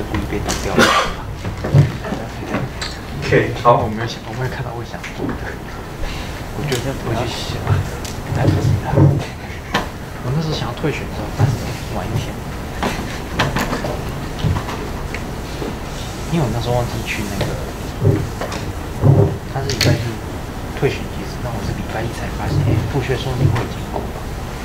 在故意被挡掉了。 OK， 好， 我没有看到我想做的，我觉得我去想，来不及了。我那时候想要退选的时候，但是晚一天，因为我那时候忘记去那个，他是礼拜日退选机制，但我是礼拜一才发现，复学说明会已经过了。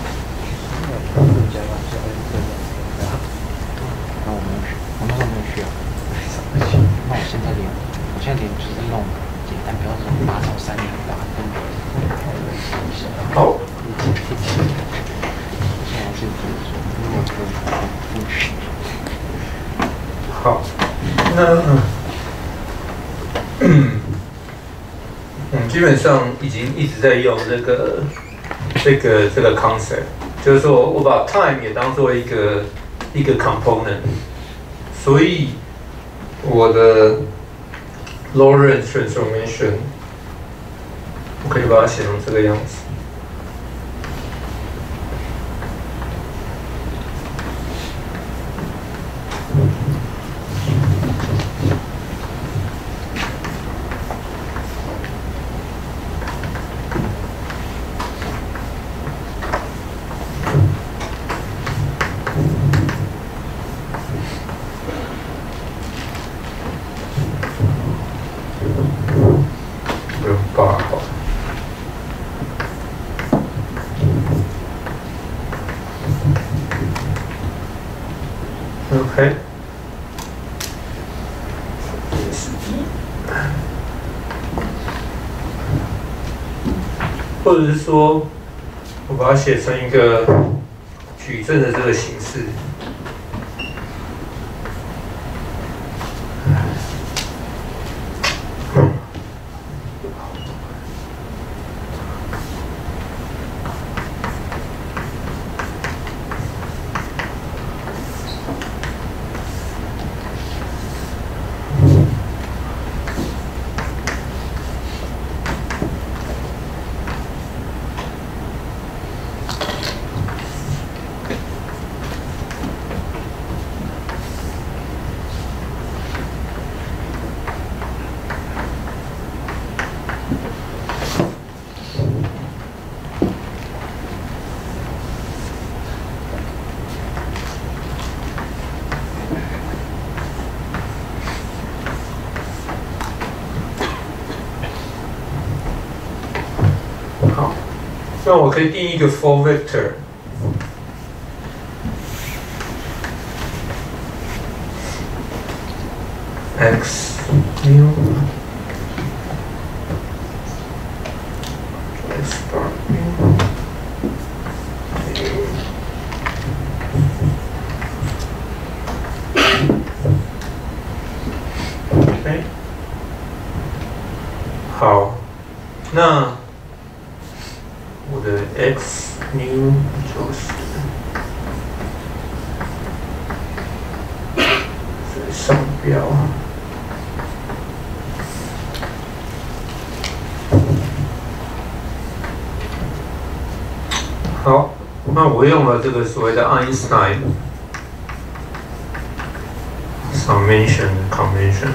然后我没有去，我那时候没有去啊。那我现在连就是那种简单，比方说8早3点8分。 好。 现在是说，如果不去。 好，那我们基本上已经一直在用这个 concept， 就是说我把 time 也当做一个 component， 所以我的 Lorentz transformation 我可以把它写成这个样子。OK， 或者是说，我把它写成一个矩阵的这个形式。好，那我可以定一个 for vector。x mu x bar mu OK， 好，那我的 x mu 就是上标。好，那我用了这个所谓的 Einstein summation convention，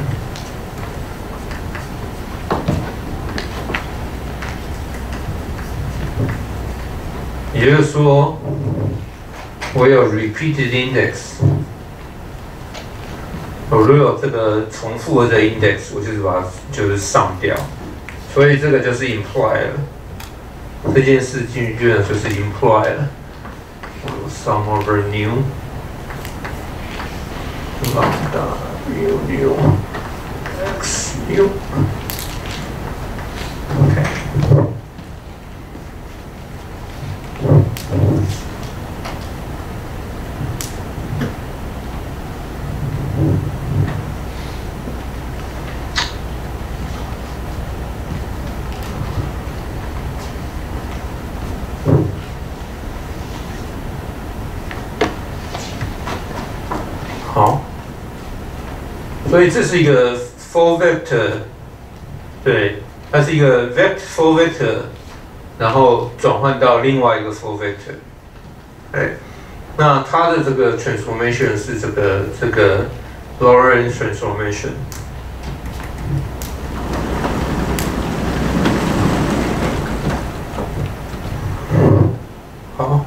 也就是说，我有 repeated index， 我如果有这个重复的 index， 我就是把它就是上掉，所以这个就是 imply 了。这件事进去呢，就是 imply 了。sum over new lambda mu new x new OK。好，所以这是一个 for vector， 对，它是一个 for vector， 然后转换到另外一个 for vector， 哎，那它的这个 transformation 是这个 Lorentz transformation。好。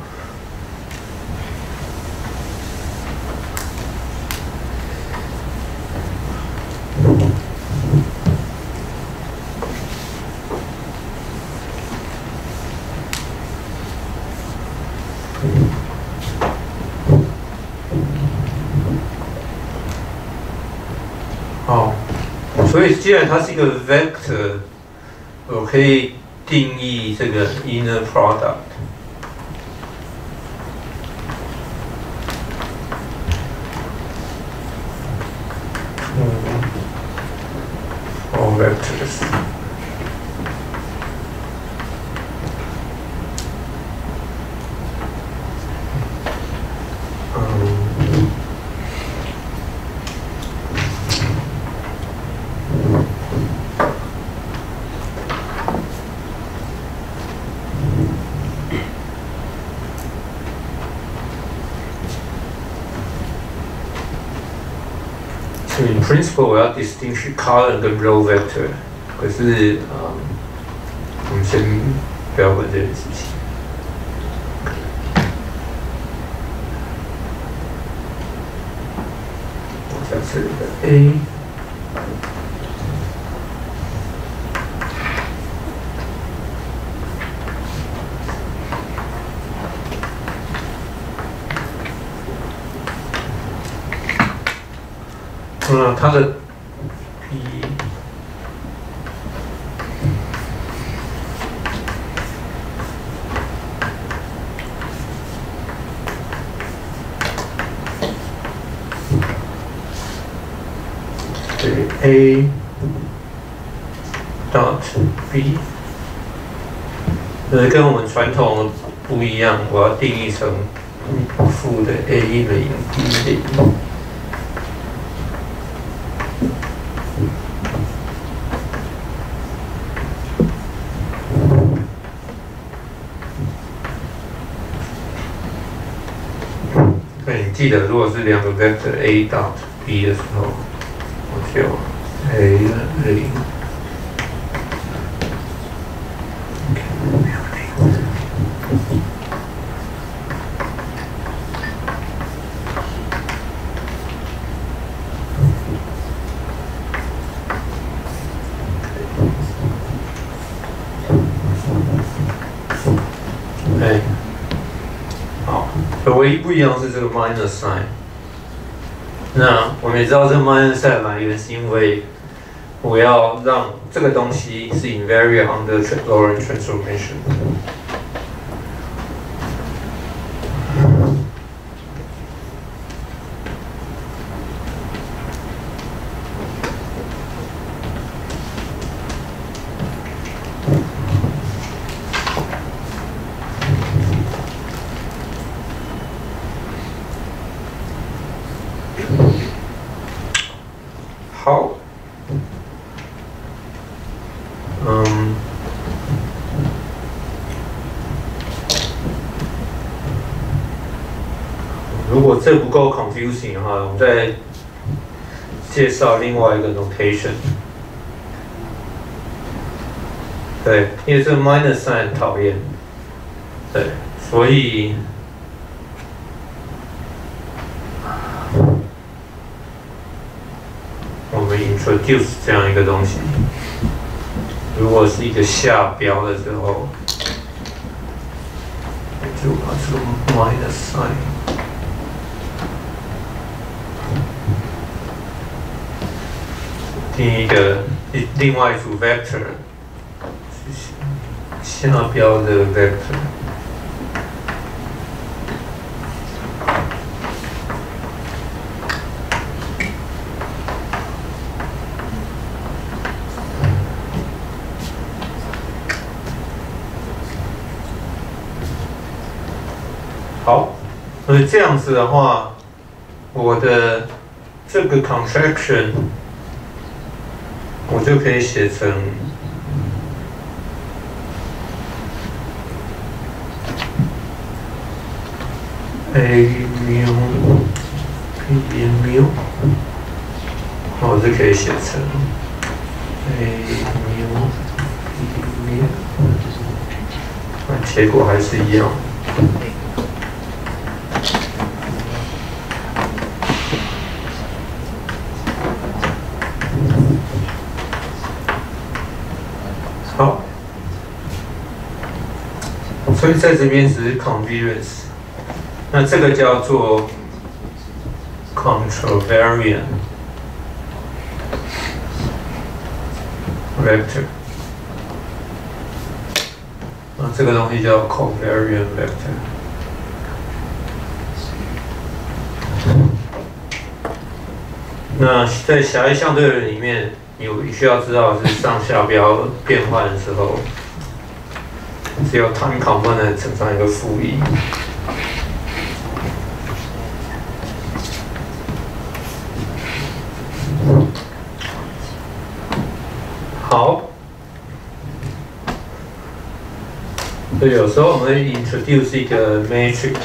好，所以既然它是一个 vector， 我可以定义这个 inner product。all vectors。In principle， 我要 distinguish column 跟 row vector， 可是我们先不要管这件事情。我假设一个 A。它的 P A dot B， 跟我们传统不一样，我要定义成负的 A0 B0。记得，如果是两个 vector A dot B 的时候，我就 A0。唯一不一样是这个 minus sign。那我们也知道这个 minus sign 来源是因为我要让这个东西是 invariant under Lorentz transformation。好，如果这不够 confusing 的话，我们再介绍另外一个 notation。对，因为这个 minus sign 很讨厌。对，所以。我们 introduce 这样一个东西，如果是一个下标的时候，就把这个 minus sign 定一个另外一组 vector， 下标的 vector。好，所以这样子的话，我的这个 contraction 我就可以写成 A mu P mu 那我是可以写成结果还是一样。好，所以在这边只是 covariance， 那这个叫做 contravariant vector， 那这个东西叫 covariant vector。那在狭义相对论里面，你需要知道的是上下标变换的时候，只有 time component 乘上一个负1。好，所以有时候我们会 introduce 一个 matrix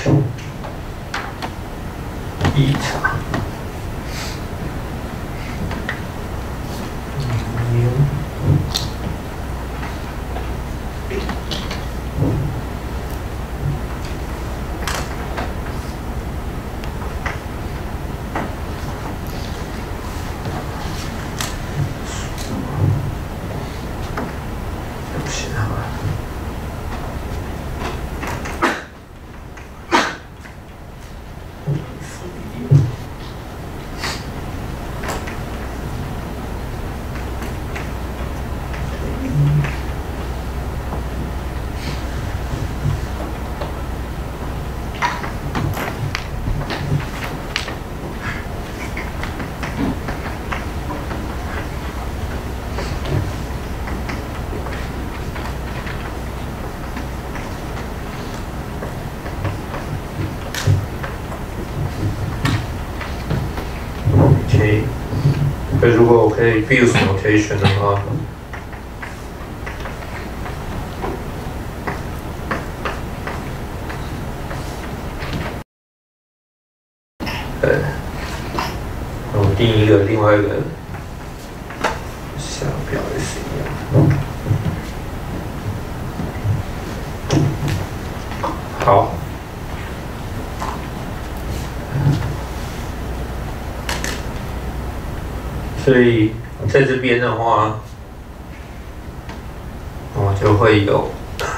eta。所以如果我可以 Biot notation 的话，我定一个另外一个下标也是一样。好。所以在这边的话，我就会有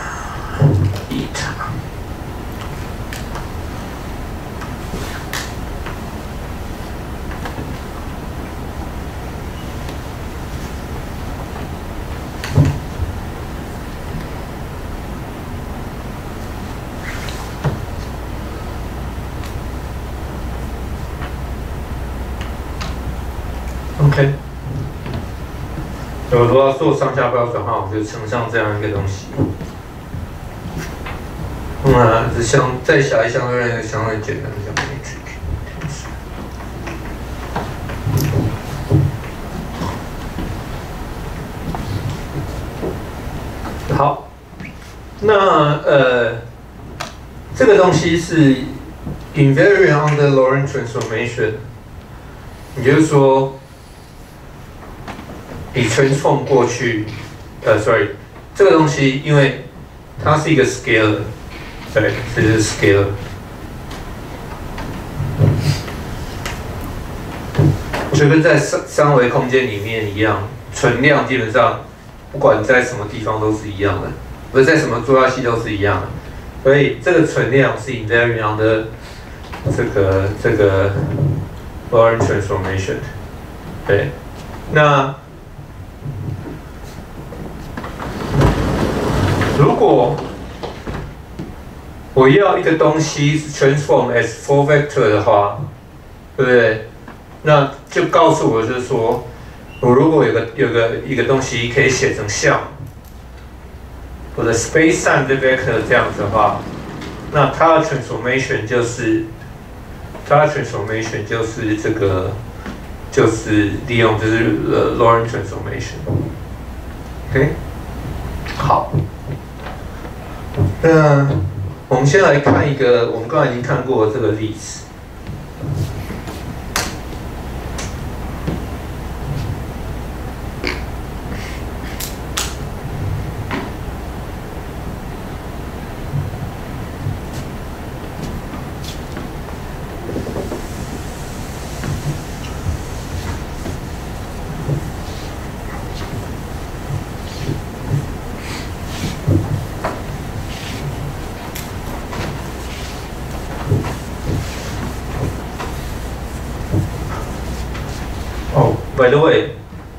eta。OK， 如果要做上下标转换，我就乘上这样一个东西。这相再狭义相对论相对简单，叫 matrix。好，那这个东西是 invariant under Lorentz transformation， 也就是说。你 transform 过去，sorry， 这个东西因为它是一个 scalar， 对，这是 scalar。就跟在三维空间里面一样，存量基本上不管在什么地方都是一样的，不是在什么坐标系都是一样的。所以这个存量是 invariant 的这个 Lorentz transformation， 对，那。如果我要一个东西是 transform as 4 vector 的话，对不对？那就告诉我就是说，我如果有一个东西可以写成像我的 space time 的 vector 这样子的话，那它的 transformation 就是这个就是利用Lorentz transformation。OK， 好。那我们先来看一个我们刚才已经看过的这个例子。 By the way，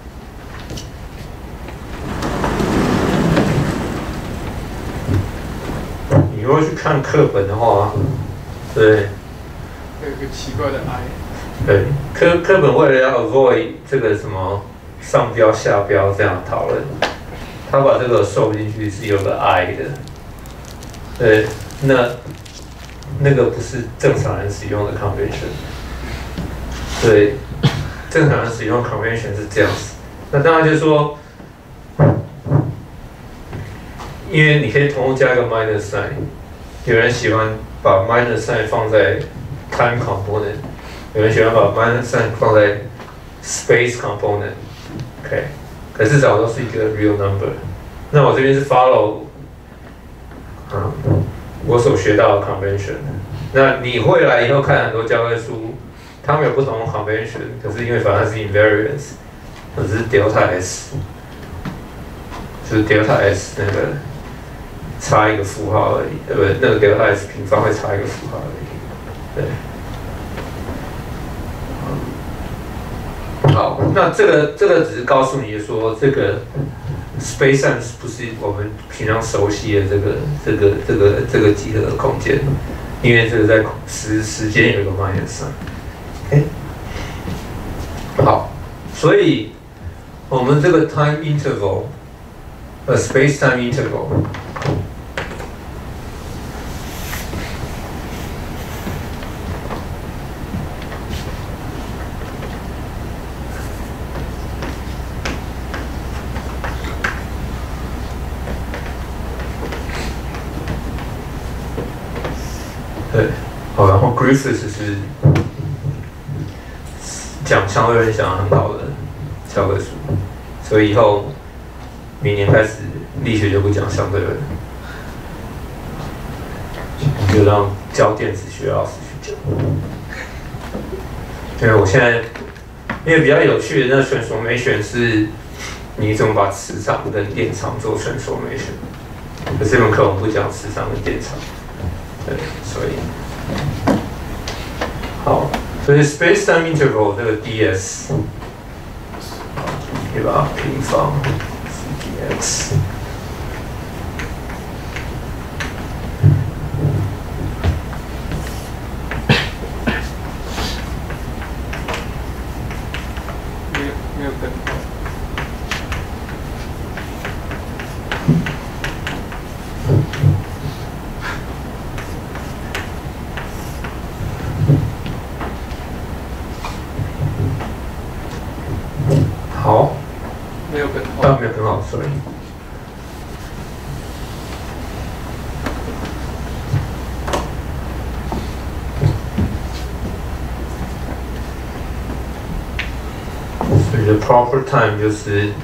你如果去看课本的话，对， 有一个奇怪的 I。 对，课本为了要 avoid 这个什么上标下标这样讨论，他把这个收进去是有个 I 的，对，那个不是正常人使用的 convention， 对，正常人使用 convention 是这样子。那当然就是说，因为你可以同时加一个 minus sign， 有人喜欢把 minus sign 放在 time component， 有人喜欢把 minus sign 放在 space component，OK， 可是至少都是一个 real number。那我这边是 follow， 我所学到的 convention。那你会来以后看很多教科书，他们有不同的 convention， 可是因为反正是 invariance， 只是 delta s， 就是 delta s 那个差一个符号而已，对不对？那个 delta s 平方会差一个符号而已，对。好，那这个只是告诉你说，这个 space time 不是我们平常熟悉的这个几何的空间，因为这个在时间有一个 minus sign。OK， 好，所以我们这个 time interval， space time interval。对，好，然后 Griffiths 是讲相对论讲得很好的教科书，所以以后明年开始力学就不讲相对论，就让教电子学老师去讲。因为我现在，因为比较有趣的那 transformation 是你怎么把磁场跟电场做 transformation， 可是这门课我们不讲磁场跟电场。对，所以好，所以 space-time interval 这个 ds， 你把它平方 dx， 没有根号。 好， 没有根号。 没有很好 ，sorry。所以的 proper time 就是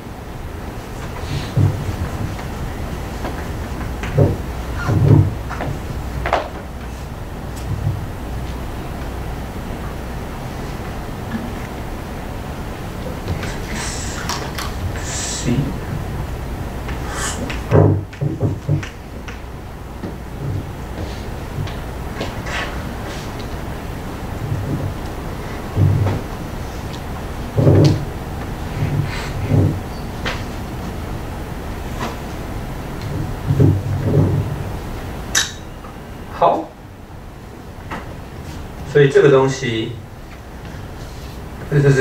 好，所以这个东西，这就是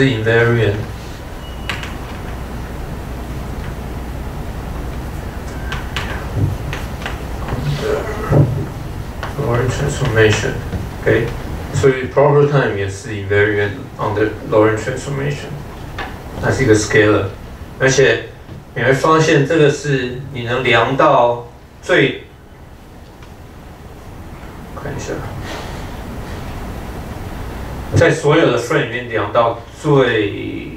invariant。Lorentz transformation，OK， 所以 proper time 也是 invariant under Lorentz transformation， 它是一个 scalar， 而且你会发现这个是你能量到最，看一下，在所有的 frame 里面量到最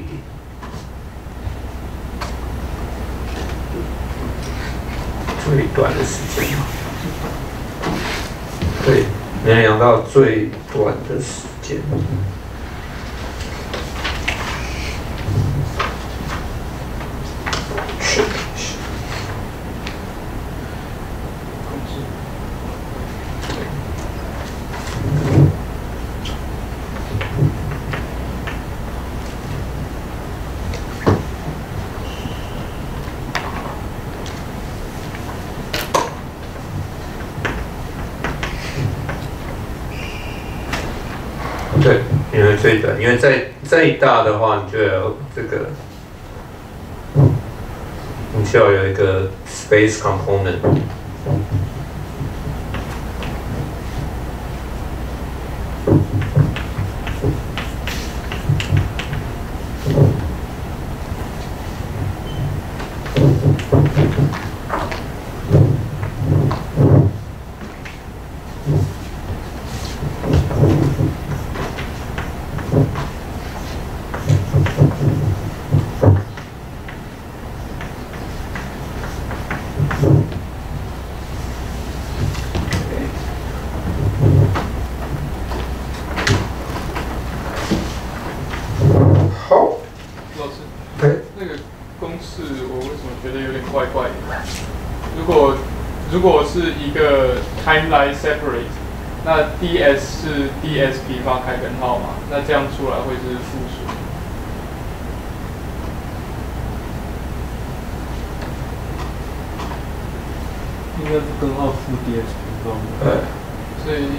短的时间。对，能量到最短的时间。 因为最短，因为再大的话，你就有这个，你需要有一个 space component。 如果是一个 timeline separate， 那 ds 是 dsp 发开根号嘛？那这样出来会是负数。 应该是根号负 dsp 方。 对，所以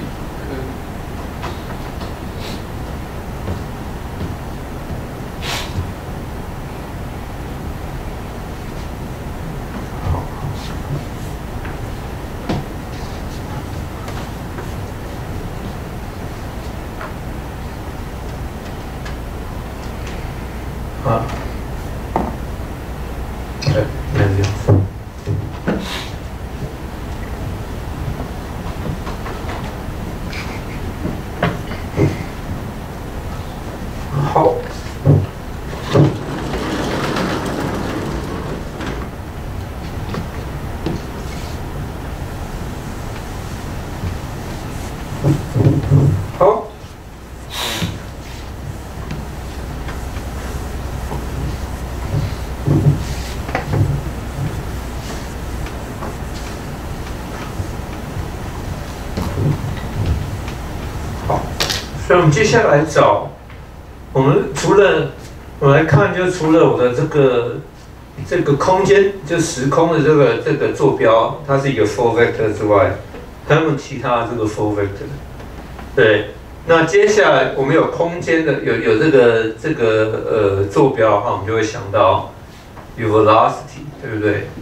对，应该是这样子。好。好。所以我们接下来找，我们来看，就除了我的这个空间，就时空的这个坐标，它是一个 full vector 之外，还有其他的这个 full vector。对，那接下来我们有空间的，有这个坐标的话，我们就会想到有 velocity， 对不对？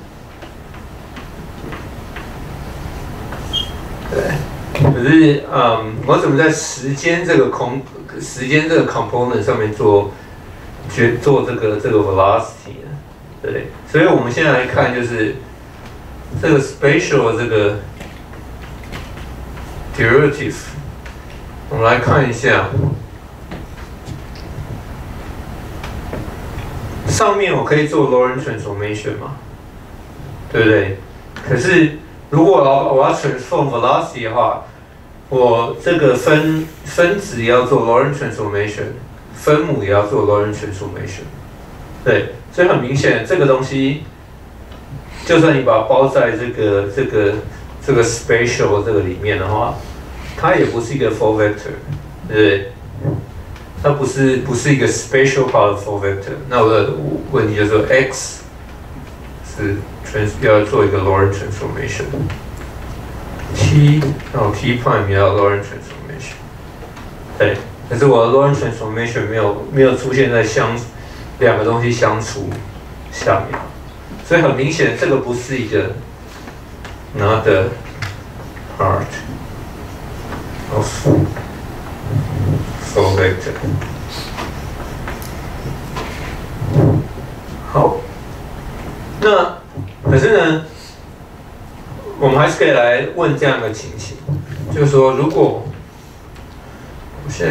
对。可是，我怎么在时间这个 component 上面做这个 velocity 呢？对，所以我们现在来看，就是这个 spatial 这个 derivative， 我们来看一下，上面我可以做 Lorentz transformation 嘛，对不对？可是如果我要 transform velocity 的话，我这个分子也要做 Lorentz transformation， 分母也要做 Lorentz transformation。对，所以很明显，这个东西，就算你把它包在这个 spatial 这个里面的话，它也不是一个 full vector， 对不对？它不是一个 spatial part of full vector。那我的问题就是说 x 是要做一个 Lorentz transformation。T， 然后 T prime 也要 Lorentz transformation， 对，可是我的 Lorentz transformation 没有出现在两个东西相除下面，所以很明显这个不是一个 not the part of full vector。好，那可是呢？我们还是可以来问这样的情形，就是说，如果我现在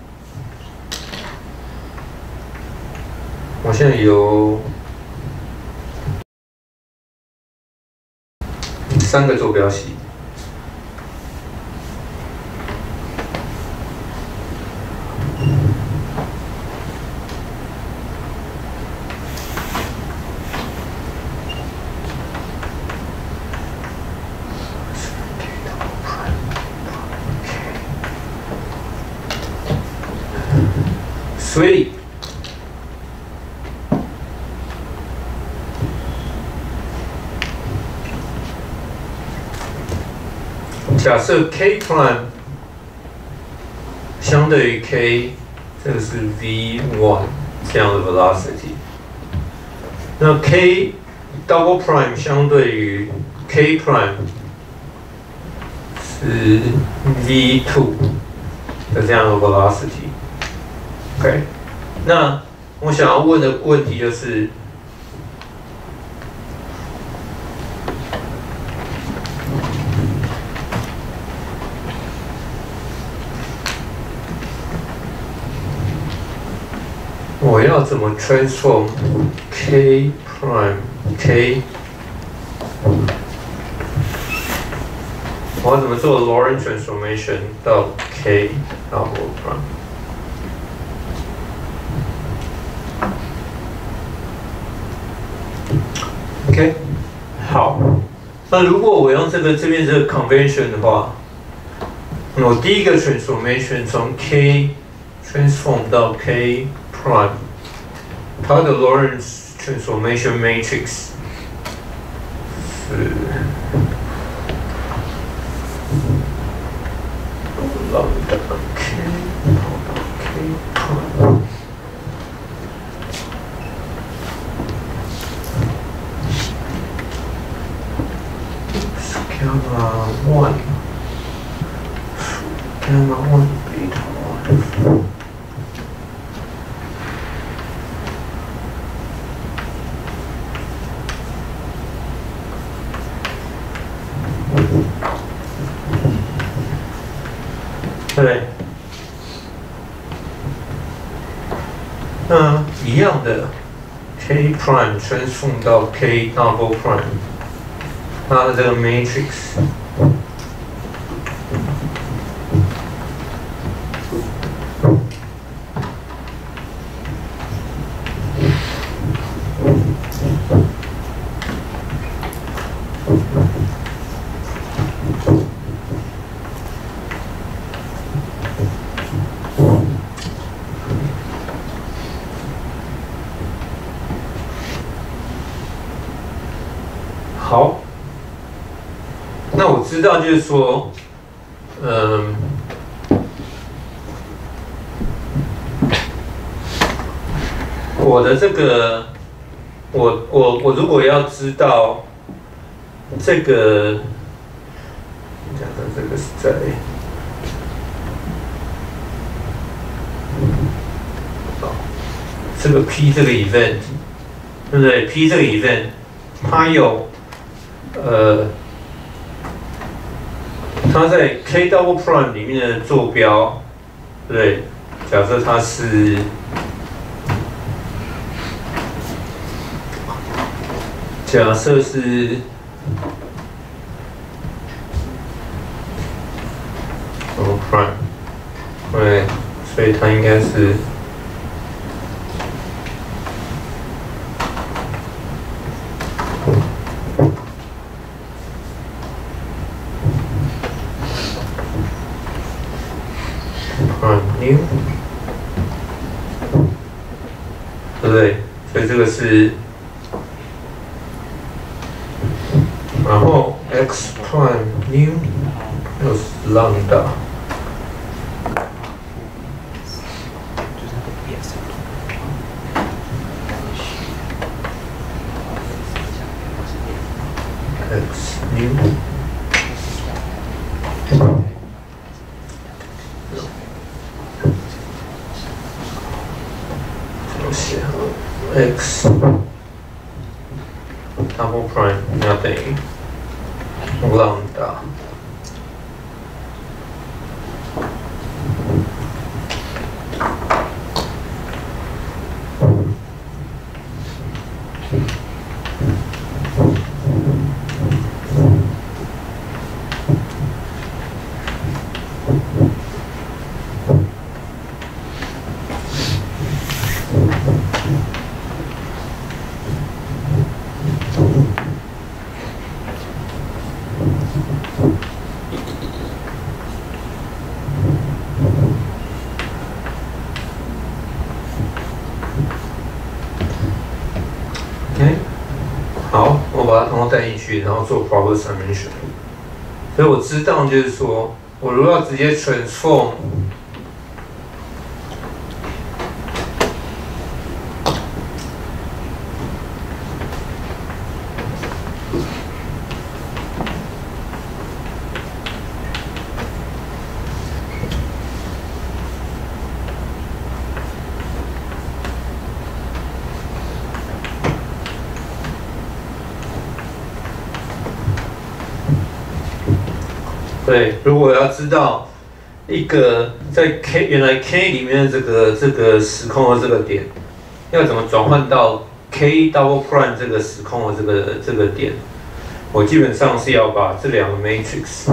有3个坐标系，所以，假设 k prime 相对于 k 这个是 v1 这样的 velocity。那 k double prime 相对于 k prime 是 v2 的这样的 velocity。OK， 那我想要问的问题就是。我要怎么 transform k prime k？ 我要怎么做 Lorentz transformation 到 k double prime？OK， 好。那如果我用这边这个 convention 的话，我第一个 transformation 从 k transform 到 k prime， 它的 Lorentz transformation matrix 是lambda k prime。Gamma 1 beta 1。对，那一样的 k prime transform 到 k double prime， 它的这个 matrix。好，那我知道就是说，我的这个，我如果要知道这个，讲的这个是在，这个 P 这个 event， 对不对 ？P 这个 event， 它有。它在 k double prime 里面的坐标，对不对？假设它是，假设是double prime， 对，所以它应该是。对不对？所以这个是，然后 x prime new 又是 lambda， x new。x double prime 要等于 lambda。好，我把它统统带进去，然后做 proper summation。所以我知道，就是说我如果要直接 transform 对，如果要知道一个在原来 K 里面的这个时空的这个点，要怎么转换到 K double prime 这个时空的这个点，我基本上是要把这两个 matrix，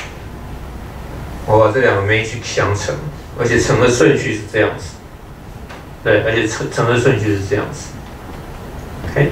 我把这两个 matrix 相乘，而且乘的顺序是这样子。对，而且乘的顺序是这样子。OK。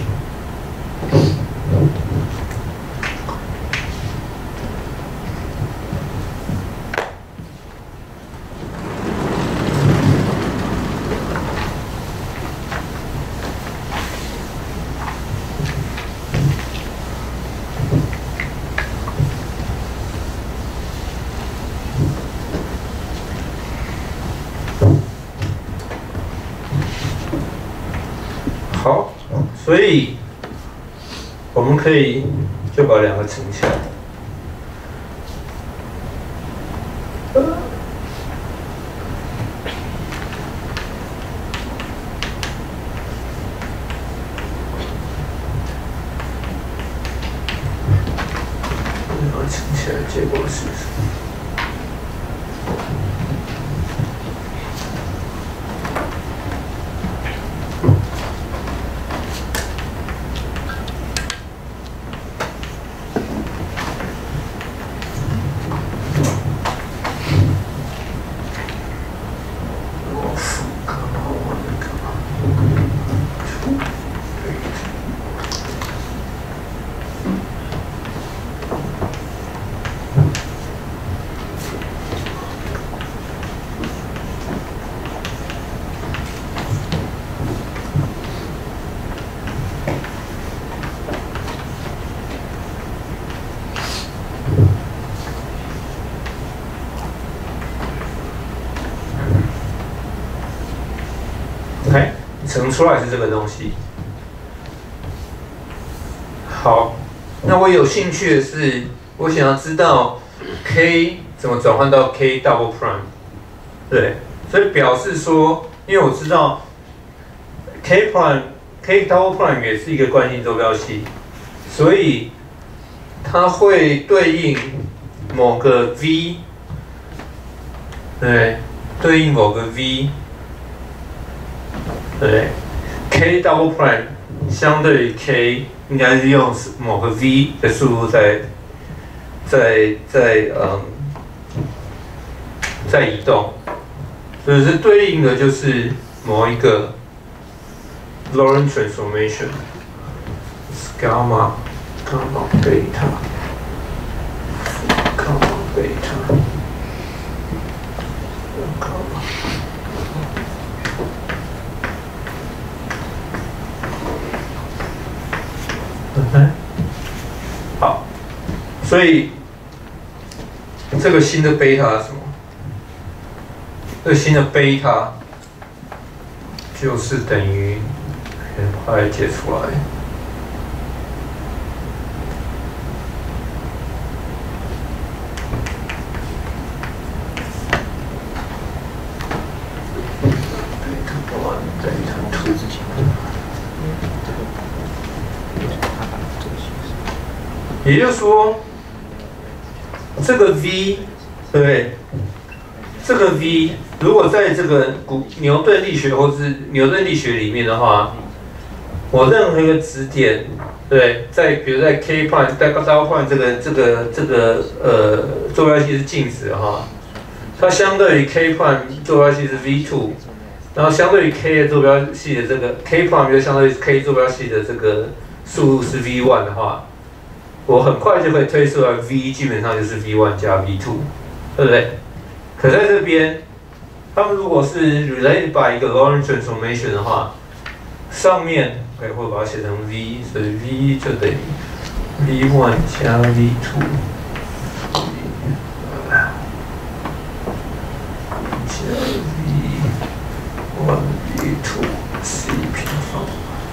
好，所以我们可以就把两个乘起来。两个乘起来，结果是。OK， 乘出来是这个东西。好，那我有兴趣的是，我想要知道 K 怎么转换到 K double prime， 对，所以表示说，因为我知道 K double prime 也是一个惯性坐标系，所以它会对应某个 V， 对，对应某个 V。对 ，K double prime 相对于 K 应该是用某个 V 的速度在移动，所以是对应的就是某一个 Lorentz transformation gamma beta beta。好，所以这个新的贝塔是什么？这个新的贝塔就是等于，把它解出来。也就是说，这个 V， 对不对？这个 V 如果在这个牛顿力学或是牛顿力学里面的话，我任何一个质点，对，比如在 K prime 在double prime 这个坐标系是静止的话，它相对于 K prime 坐标系是 V2， 然后相对于 K 的坐标系的这个 K prime 就相对于 K 坐标系的这个速度是 V1 的话。我很快就可以推出来 V 基本上就是 V1 加 V2， 对不对？可在这边，他们如果是 related by 一个 Lorentz transformation 的话，上面可以会把它写成 V， 所以 V 就等于 V1 加 V2， 加 V1 V2 C 平方。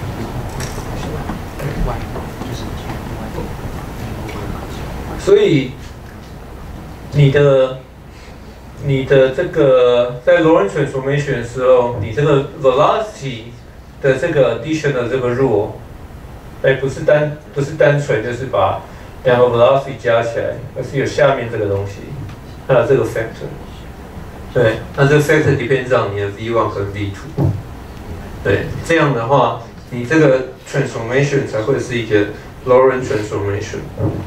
所以你的这个在 Lorentz transformation 的时候，你这个 velocity 的这个 addition 的这个 rule， 不是单纯就是把两个 velocity 加起来，而是有下面这个东西，还有这个 factor。对，那这个 factor depends on 你的 v1 跟 v2。对，这样的话，你这个 transformation 才会是一个 Lorentz transformation。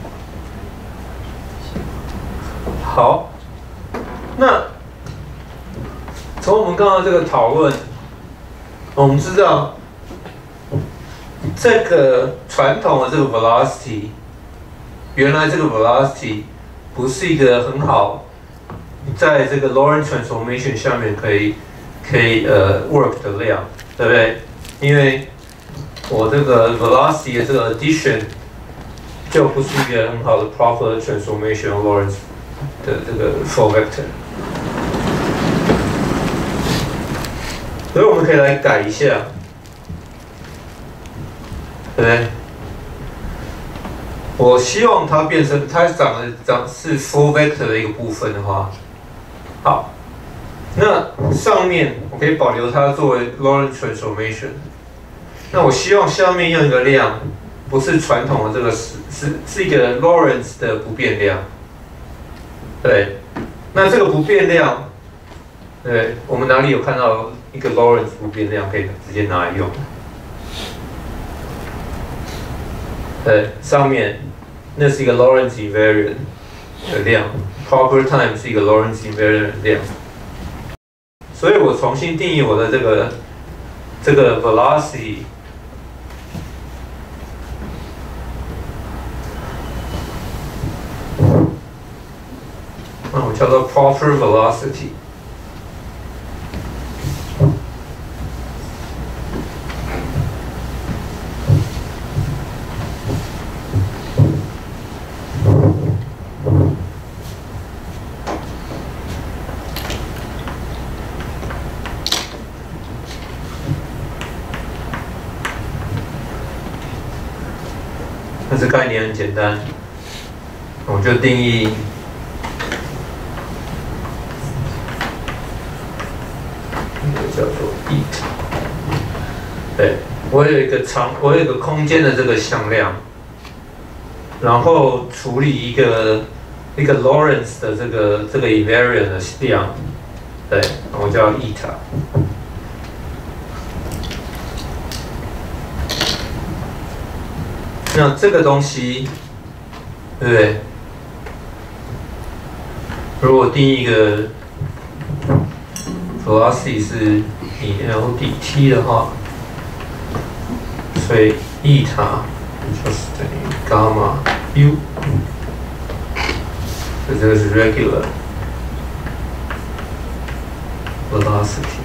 好，那从我们刚刚这个讨论，我们知道这个传统的这个 velocity， 原来这个 velocity 不是一个很好在这个 Lorentz transformation 下面可以work 的量，对不对？因为我这个 velocity 的这个 addition 就不是一个很好的 proper transformation of Lorentz 的这个 full vector， 所以我们可以来改一下，对不对？我希望它变成它长是 full vector 的一个部分的话，好，那上面我可以保留它作为 Lorentz transformation。那我希望下面用一个量，不是传统的这个是一个 Lorentz 的不变量。对，那这个不变量，对，我们哪里有看到一个 Lorentz 不变量可以直接拿来用？对，上面那是一个 Lorentz invariant 的量 ，proper time 是一个 Lorentz invariant 的量，所以我重新定义我的这个 velocity。那我叫做 proper velocity。但是概念很简单，我就定义。叫做 eta， 对，我有一个空间的这个向量，然后处理一个 Lorentz 的这个 invariant 的量，对，我叫 eta。那这个东西，对不对？如果定义一个 velocity 是以 L dt 的话，所以 eta 就是等于 gamma u， 所以这个是 regular velocity。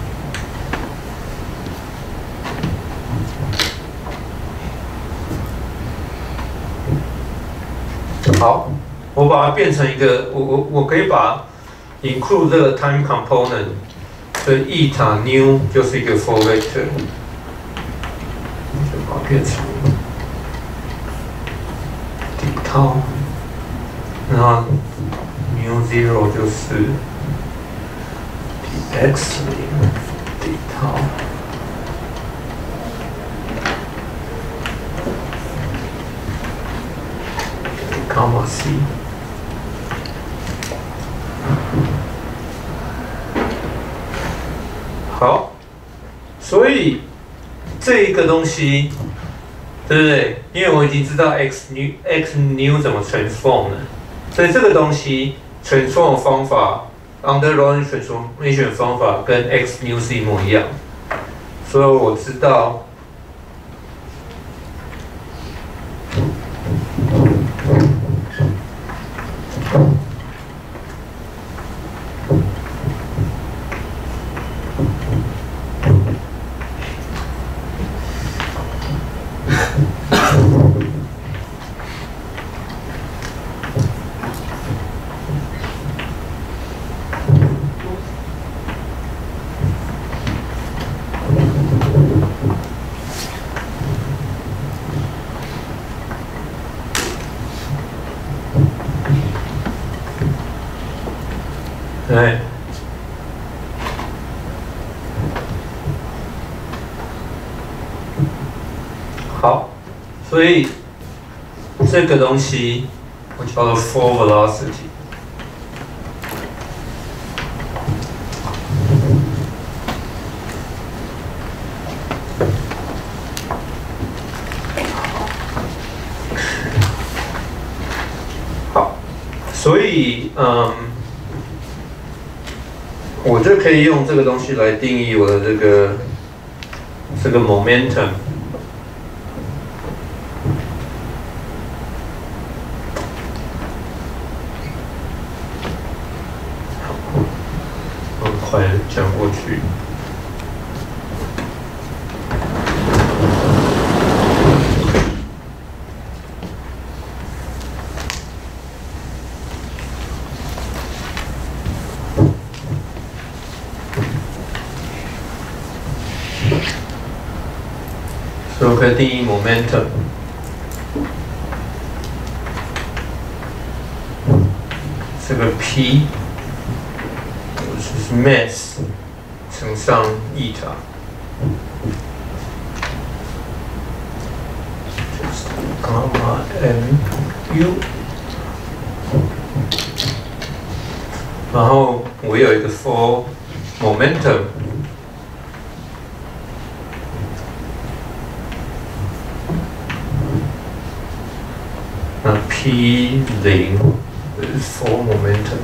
好，我把它变成一个，我可以把 include 这个 time component， 所以 eta nu 就是一个 full vector， 就把它变成 d tau， 然后 mu 0就是 dx 0 d tau。gamma c。好，所以这一个东西，对不对？因为我已经知道 x nu 怎么 transform 了，所以这个东西 transform 方法 under Lorentz transformation 方法跟 x nu 是一模一样，所以我知道。对，好，所以这个东西我叫做 full velocity。好，所以我就可以用这个东西来定义我的这个 momentum。很快的讲过去。所以我可以定义 momentum， 这个 P 就是 mass 乘上 eta， 就是 gamma mu， 然后我有一个 for momentum。那 P 0 is for momentum。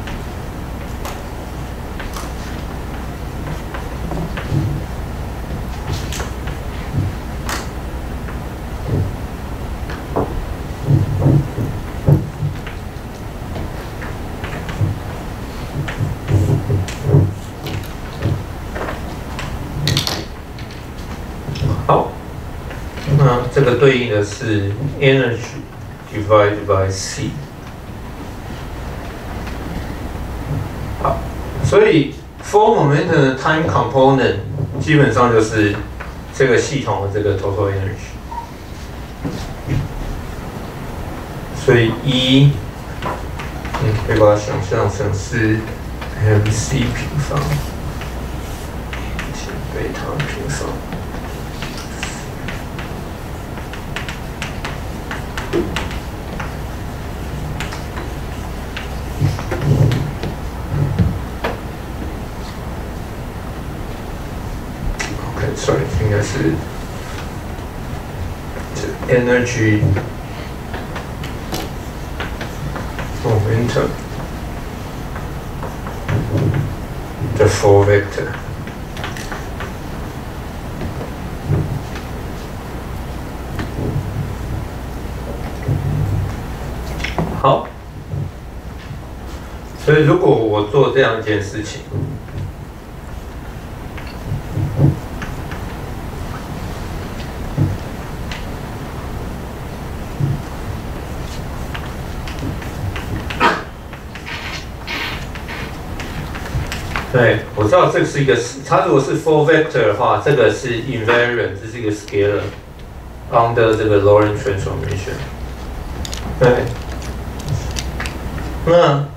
好，那这个对应的是 energy divided by c。好，所以 for momentum 的 time component 基本上就是这个系统的这个 total energy。所以可以把它想象成是 mc 平方减贝塔平方。sorry， 应该是 energy momentum 的 4 vector。好，所以如果我做这样一件事情。对，我知道这个是一个，它如果是 4 vector 的话，这个是 invariant， 这是一个 scalar under 这个 Lorentz transformation。对，那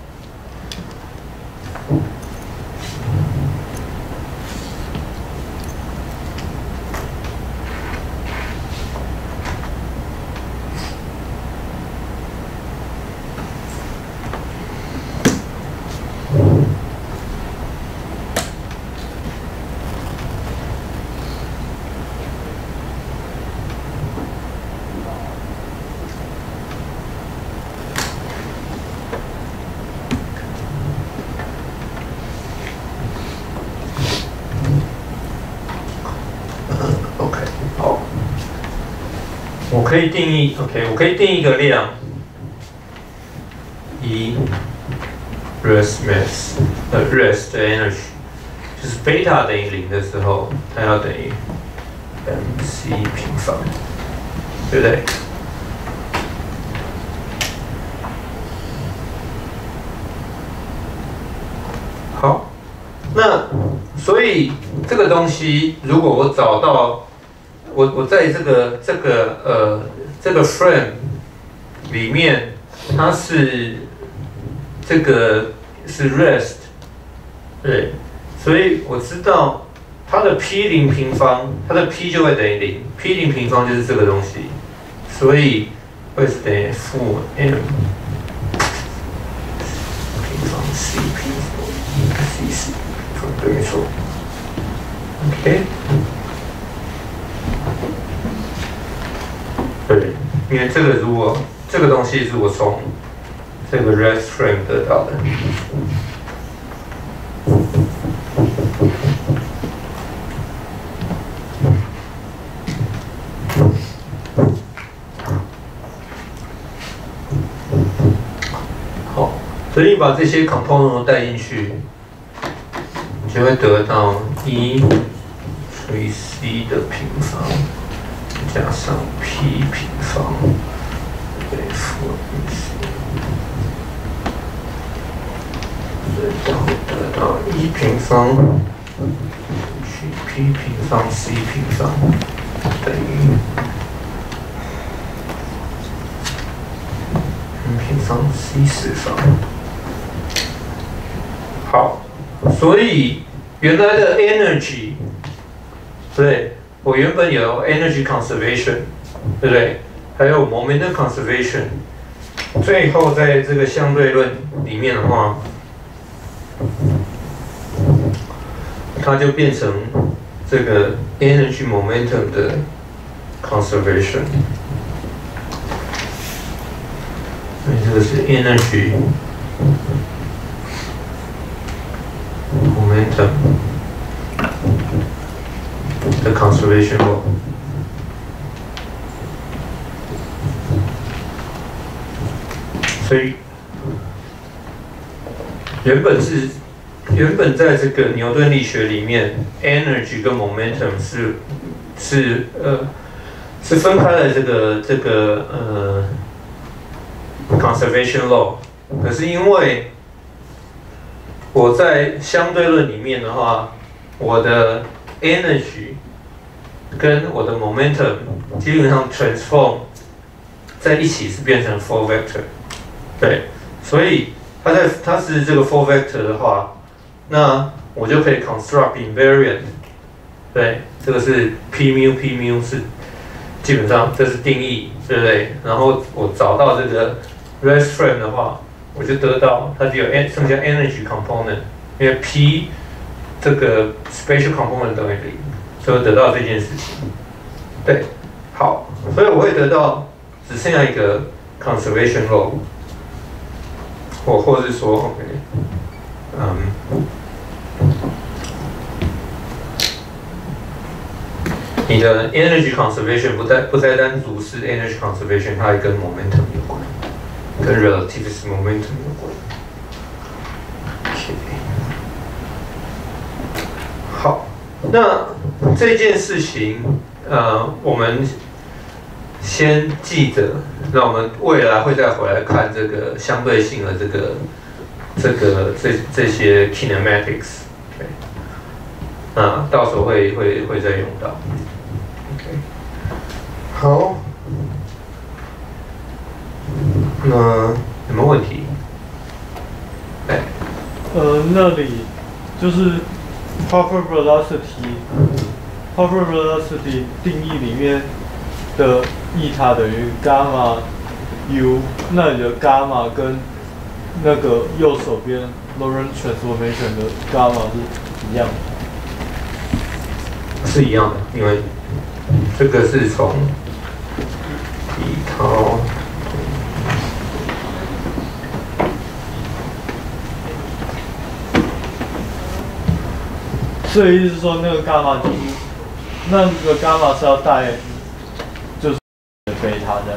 我可以定义 ，OK， 我可以定义一个量，rest mass，rest energy， 就是贝塔等于0的时候，它要等于 mc 平方，对不对？好，那所以这个东西，如果我找到我在这个 frame 里面，它是这个是 rest， 对，所以我知道它的 p 0平方，它的 p 就会等于0 ，p 0平方就是这个东西，所以会是等于负 m 平方 c 平方 c 是对没错 ，OK。对，因为这个如果这个东西是我从这个 rest frame 得到的。好，所以你把这些 component 带进去，你就会得到1除以 c 的平方加上 p 平方对负 c， 然后得到1平方去 p 平方 c 平方等于平方 c 次方。好，所以原来的 energy， 对，我原本有 energy conservation， 对不对？还有 momentum conservation。最后在这个相对论里面的话，它就变成这个 energy momentum 的 conservation。所以这个是 energy momentum 的 conservation law。所以原本在这个牛顿力学里面 ，energy 跟 momentum 是分开了这个conservation law， 可是因为我在相对论里面的话，我的 energy 跟我的 momentum 基本上 transform 在一起是变成 four vector， 对，所以它是这个 four vector 的话，那我就可以 construct invariant， 对，这个是 p mu 是基本上这是定义，对不对？然后我找到这个 rest frame 的话，我就得到它只有剩下 energy component， 因为 p 这个 spatial component 等于0，所以我得到这件事情。对，好，所以我会得到只剩下一个 conservation law， 或是说 OK， 你的 energy conservation 不再单独是 energy conservation， 它还跟 momentum 有关，跟 relativist momentum 有关。Okay. 好，那这件事情，我们先记着，那我们未来会再回来看这个相对性的这些 kinematics， 对，那到时候会再用到。OK， 好，那有没有问题？ 那里就是 proper velocity 定义里面的 eta 等于 gamma u， 那你的 gamma 跟那个右手边 Lorentz transformation 的 gamma 是一样的？ 是一样的，因为这个是从eta。 所以意思是说，那个伽马就是那个伽马是要带，就是贝塔的。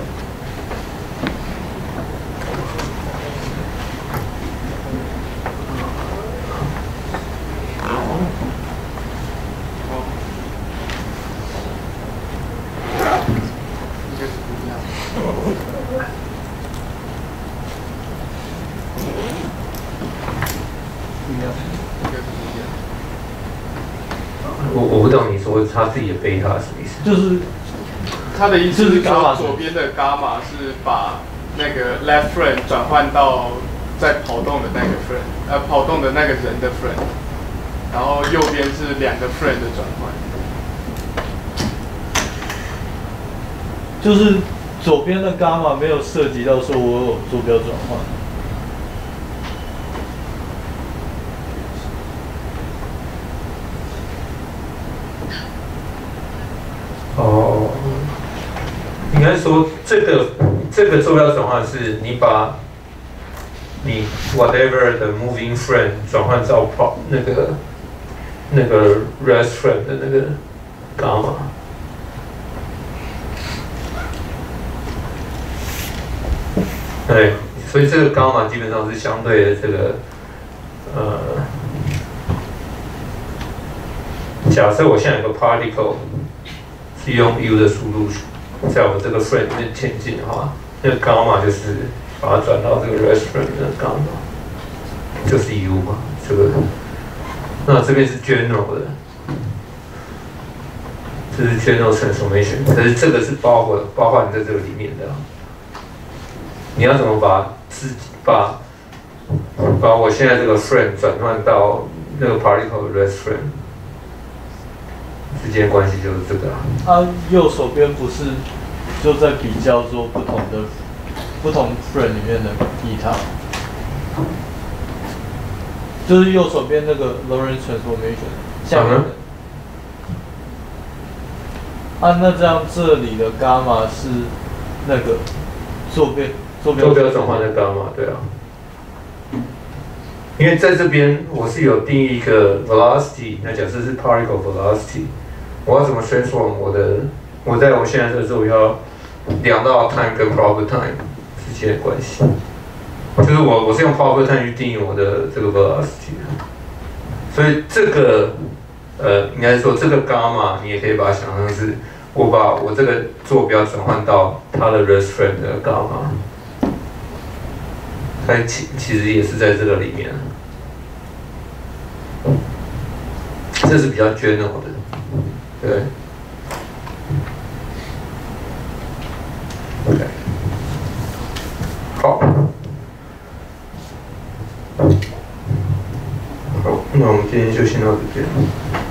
我不懂你说他自己的贝塔是什么意思？ 就是他的意思是说，左边的伽马是把那个 left frame 转换到在跑动的那个 frame， 跑动的那个人的 frame， 然后右边是两个 frame 的转换。 就是左边的伽马没有涉及到说我有坐标转换。 哦，应该说这个坐标转换是你把你 whatever 的 moving frame 转换到那个 rest frame 的那个伽马。对，所以这个伽马基本上是相对的这个假设我现在有个 particle 是用 u 的速度在我这个 frame 里面前进的话，那个伽马就是把它转到这个 rest frame 的伽马，就是 u 嘛，这个。那这边是 general 的，这是 general transformation， 可是这个是包含在这个里面的。你要怎么把我现在这个 frame 转换到那个 particle 的 rest frame？之间关系就是这个啊。 右手边不是就在比较说不同 frame 里面的异态，就是右手边那个 Lorentz transformation 下面的。那这样这里的伽马是那个坐标转换的伽马，对啊。因为在这边我是有定义一个 velocity， 那假设是 particle velocity。我要怎么 transform 我在我现在这个坐标量到 time 跟 proper time 之间的关系，就是我是用 proper time 去定义我的这个 velocity， 所以这个应该说这个伽马你也可以把它想象是我把我这个坐标转换到它的 rest frame 的伽马，它其实也是在这个里面，这是比较 general 的。对 ，OK， 好，好，那我们今天就先到这边。